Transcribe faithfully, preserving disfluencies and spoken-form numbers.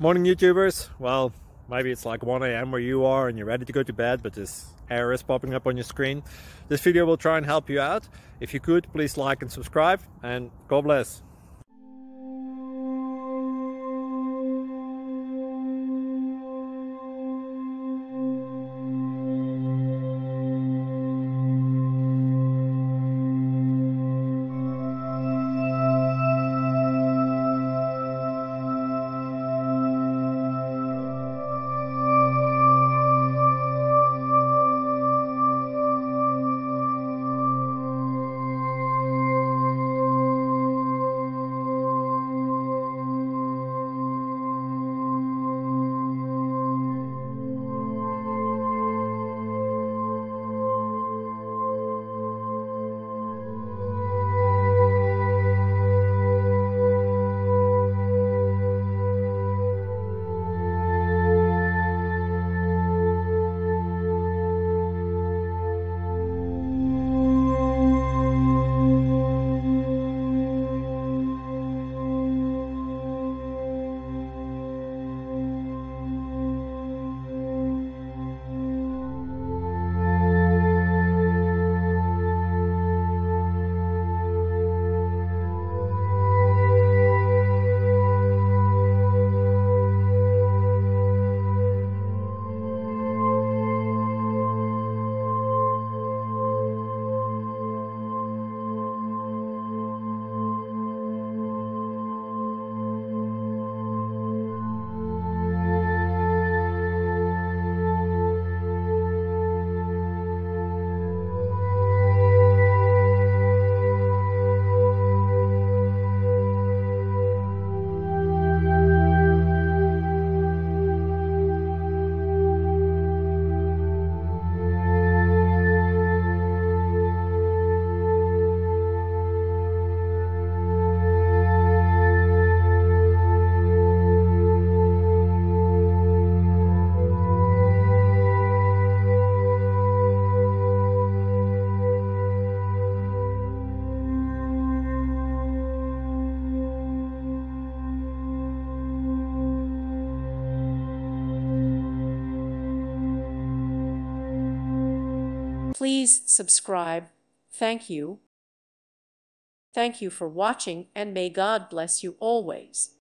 Morning YouTubers. Well, maybe it's like one A M where you are and you're ready to go to bed, but this error is popping up on your screen. This video will try and help you out. If you could, please like and subscribe, and God bless. Please subscribe. Thank you. Thank you for watching, and may God bless you always.